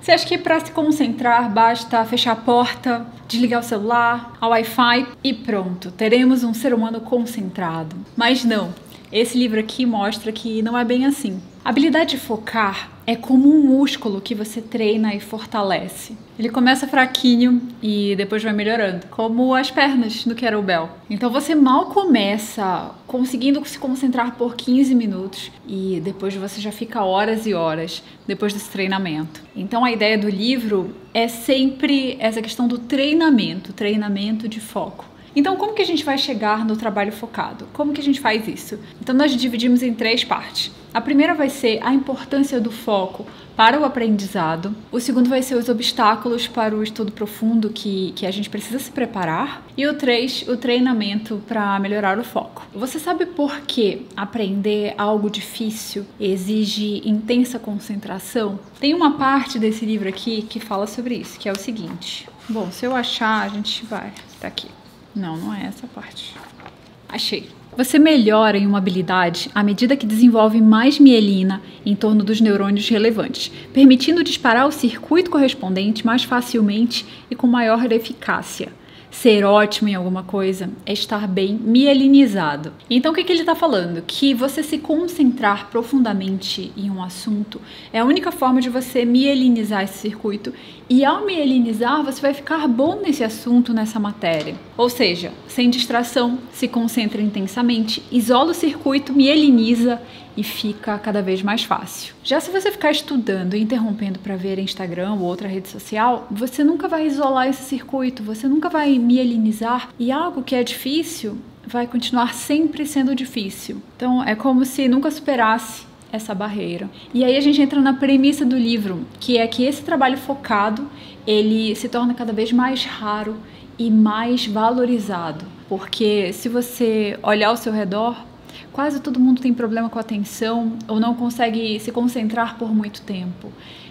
Você acha que para se concentrar basta fechar a porta, desligar o celular, a Wi-Fi e pronto, teremos um ser humano concentrado? Mas não, esse livro aqui mostra que não é bem assim. A habilidade de focar é como um músculo que você treina e fortalece. Ele começa fraquinho e depois vai melhorando, como as pernas no kettlebell. Então você mal começa conseguindo se concentrar por 15 minutos e depois você já fica horas e horas depois desse treinamento. Então a ideia do livro é sempre essa questão do treinamento de foco. Então, como que a gente vai chegar no trabalho focado? Como que a gente faz isso? Então, nós dividimos em 3 partes. A primeira vai ser a importância do foco para o aprendizado. O segundo vai ser os obstáculos para o estudo profundo que a gente precisa se preparar. E o 3, o treinamento para melhorar o foco. Você sabe por que aprender algo difícil exige intensa concentração? Tem uma parte desse livro aqui que fala sobre isso, que é o seguinte. Bom, se eu achar, a gente vai. Tá aqui. Não, não é essa parte. Achei. Você melhora em uma habilidade à medida que desenvolve mais mielina em torno dos neurônios relevantes, permitindo disparar o circuito correspondente mais facilmente e com maior eficácia. Ser ótimo em alguma coisa é estar bem mielinizado. Então o que ele está falando? Que você se concentrar profundamente em um assunto é a única forma de você mielinizar esse circuito, e ao mielinizar você vai ficar bom nesse assunto, nessa matéria. Ou seja, sem distração, se concentra intensamente, isola o circuito, mieliniza e fica cada vez mais fácil. Já se você ficar estudando e interrompendo para ver Instagram ou outra rede social, você nunca vai isolar esse circuito, você nunca vai mielinizar, e algo que é difícil vai continuar sempre sendo difícil. Então é como se nunca superasse essa barreira. E aí a gente entra na premissa do livro, que é que esse trabalho focado, ele se torna cada vez mais raro e mais valorizado. Porque se você olhar ao seu redor, quase todo mundo tem problema com a atenção ou não consegue se concentrar por muito tempo.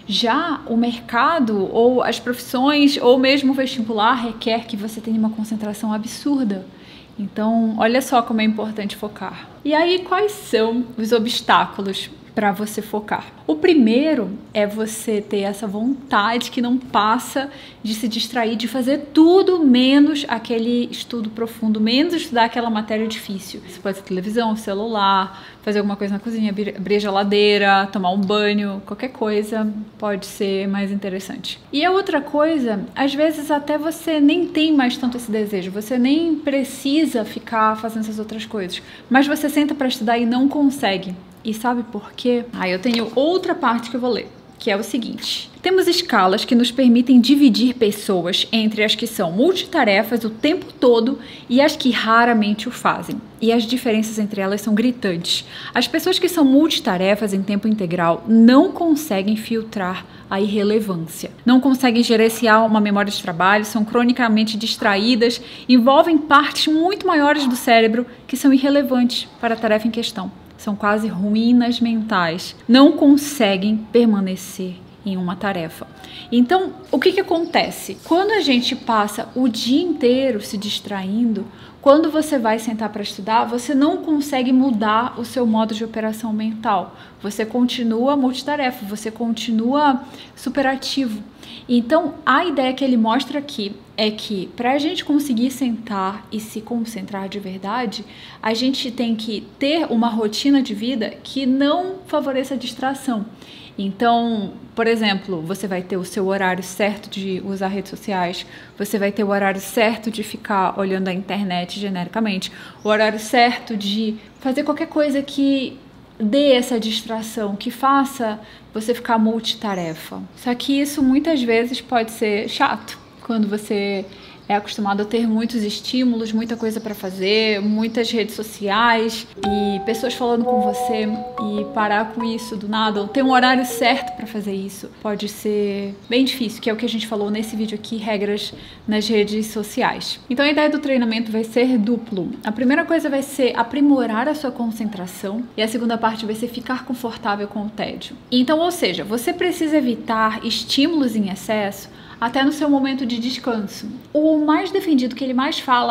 Já o mercado ou as profissões ou mesmo o vestibular requer que você tenha uma concentração absurda. Então, olha só como é importante focar. E aí, quais são os obstáculos para você focar? O primeiro é você ter essa vontade que não passa de se distrair, de fazer tudo menos aquele estudo profundo, menos estudar aquela matéria difícil. Isso pode ser televisão, celular, fazer alguma coisa na cozinha, abrir a geladeira, tomar um banho, qualquer coisa pode ser mais interessante. E a outra coisa, às vezes até você nem tem mais tanto esse desejo, você nem precisa ficar fazendo essas outras coisas, mas você senta para estudar e não consegue. E sabe por quê? Eu tenho outra parte que eu vou ler, que é o seguinte. Temos escalas que nos permitem dividir pessoas entre as que são multitarefas o tempo todo e as que raramente o fazem. E as diferenças entre elas são gritantes. As pessoas que são multitarefas em tempo integral não conseguem filtrar a irrelevância, não conseguem gerenciar uma memória de trabalho, são cronicamente distraídas, envolvem partes muito maiores do cérebro que são irrelevantes para a tarefa em questão. São quase ruínas mentais, não conseguem permanecer em uma tarefa. Então, o que acontece? Quando a gente passa o dia inteiro se distraindo, quando você vai sentar para estudar, você não consegue mudar o seu modo de operação mental. Você continua multitarefa, você continua superativo. Então, a ideia que ele mostra aqui é que para a gente conseguir sentar e se concentrar de verdade, a gente tem que ter uma rotina de vida que não favoreça a distração. Então, por exemplo, você vai ter o seu horário certo de usar redes sociais, você vai ter o horário certo de ficar olhando a internet genericamente, o horário certo de fazer qualquer coisa que dê essa distração, que faça você ficar multitarefa. Só que isso muitas vezes pode ser chato, quando você é acostumado a ter muitos estímulos, muita coisa para fazer, muitas redes sociais e pessoas falando com você, e parar com isso do nada, ou ter um horário certo para fazer isso, pode ser bem difícil, que é o que a gente falou nesse vídeo aqui, regras nas redes sociais. Então a ideia do treinamento vai ser duplo. A primeira coisa vai ser aprimorar a sua concentração e a segunda parte vai ser ficar confortável com o tédio. Então, ou seja, você precisa evitar estímulos em excesso até no seu momento de descanso. O mais defendido que ele mais fala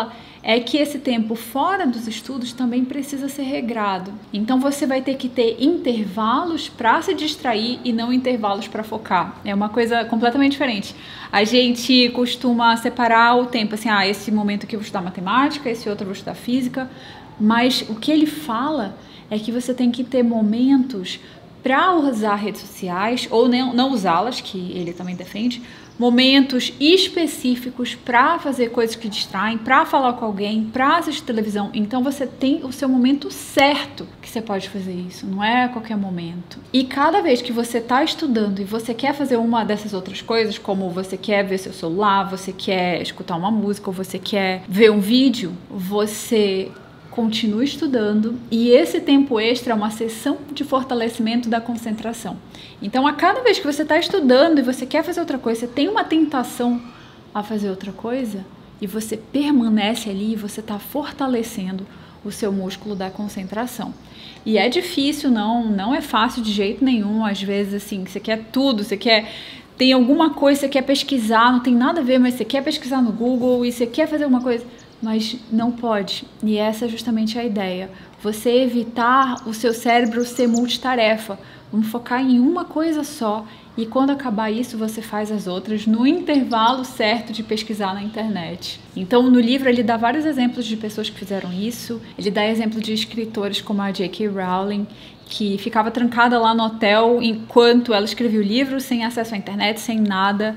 é que esse tempo fora dos estudos também precisa ser regrado. Então você vai ter que ter intervalos para se distrair e não intervalos para focar. É uma coisa completamente diferente. A gente costuma separar o tempo, assim, esse momento aqui eu vou estudar matemática, esse outro eu vou estudar física, mas o que ele fala é que você tem que ter momentos para usar redes sociais, ou não usá-las, que ele também defende, momentos específicos para fazer coisas que distraem, para falar com alguém, para assistir televisão. Então você tem o seu momento certo que você pode fazer isso, não é a qualquer momento. E cada vez que você está estudando e você quer fazer uma dessas outras coisas, como você quer ver seu celular, você quer escutar uma música, ou você quer ver um vídeo, você continue estudando, e esse tempo extra é uma sessão de fortalecimento da concentração. Então, a cada vez que você está estudando e você quer fazer outra coisa, você tem uma tentação a fazer outra coisa, e você permanece ali, você está fortalecendo o seu músculo da concentração. E é difícil, não é fácil de jeito nenhum. Às vezes, assim, você quer tudo, tem alguma coisa, você quer pesquisar, não tem nada a ver, mas você quer pesquisar no Google e você quer fazer alguma coisa, mas não pode. E essa é justamente a ideia. Você evitar o seu cérebro ser multitarefa. Vamos focar em uma coisa só. E quando acabar isso, você faz as outras no intervalo certo de pesquisar na internet. Então, no livro, ele dá vários exemplos de pessoas que fizeram isso. Ele dá exemplo de escritores como a J.K. Rowling, que ficava trancada lá no hotel enquanto ela escrevia o livro, sem acesso à internet, sem nada.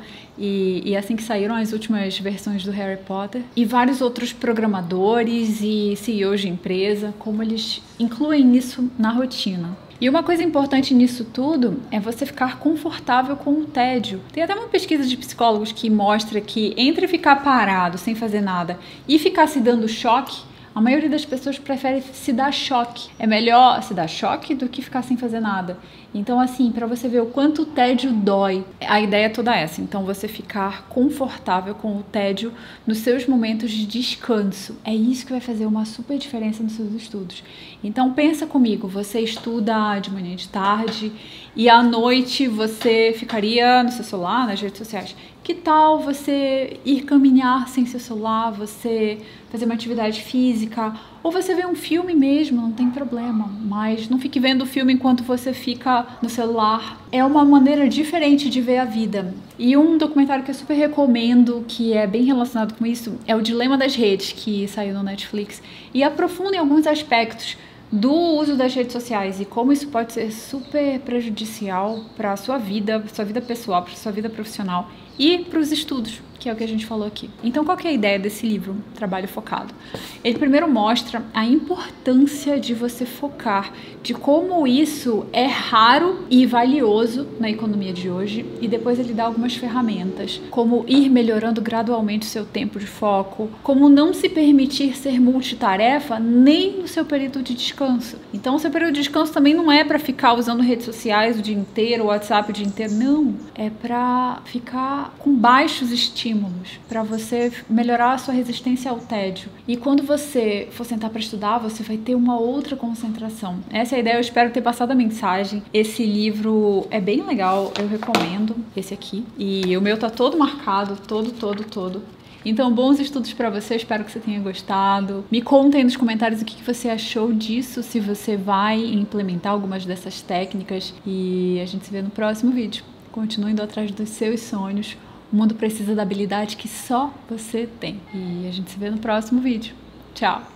E assim que saíram as últimas versões do Harry Potter. E vários outros programadores e CEOs de empresa, como eles incluem isso na rotina. E uma coisa importante nisso tudo é você ficar confortável com o tédio. Tem até uma pesquisa de psicólogos que mostra que entre ficar parado sem fazer nada e ficar se dando choque, a maioria das pessoas prefere se dar choque. É melhor se dar choque do que ficar sem fazer nada. Então, assim, para você ver o quanto o tédio dói, a ideia é toda essa. Então, você ficar confortável com o tédio nos seus momentos de descanso. É isso que vai fazer uma super diferença nos seus estudos. Então, pensa comigo, você estuda de manhã e de tarde e à noite você ficaria no seu celular, nas redes sociais. Que tal você ir caminhar sem seu celular, você fazer uma atividade física, ou você ver um filme mesmo, não tem problema, mas não fique vendo o filme enquanto você fica no celular. É uma maneira diferente de ver a vida. E um documentário que eu super recomendo, que é bem relacionado com isso, é o Dilema das Redes, que saiu no Netflix, e aprofunda em alguns aspectos do uso das redes sociais e como isso pode ser super prejudicial para a sua vida pessoal, para a sua vida profissional e para os estudos, que é o que a gente falou aqui. Então, qual que é a ideia desse livro, Trabalho Focado? Ele primeiro mostra a importância de você focar, de como isso é raro e valioso na economia de hoje, e depois ele dá algumas ferramentas, como ir melhorando gradualmente o seu tempo de foco, como não se permitir ser multitarefa nem no seu período de descanso. Então, o seu período de descanso também não é para ficar usando redes sociais o dia inteiro, o WhatsApp o dia inteiro, não. É para ficar com baixos estímulos, para você melhorar a sua resistência ao tédio. E quando você for sentar para estudar, você vai ter uma outra concentração. Essa é a ideia, eu espero ter passado a mensagem. Esse livro é bem legal, eu recomendo esse aqui. E o meu tá todo marcado, todo. Então, bons estudos para você, espero que você tenha gostado. Me conta aí nos comentários o que você achou disso, se você vai implementar algumas dessas técnicas. E a gente se vê no próximo vídeo. Continue indo atrás dos seus sonhos. O mundo precisa da habilidade que só você tem. E a gente se vê no próximo vídeo. Tchau!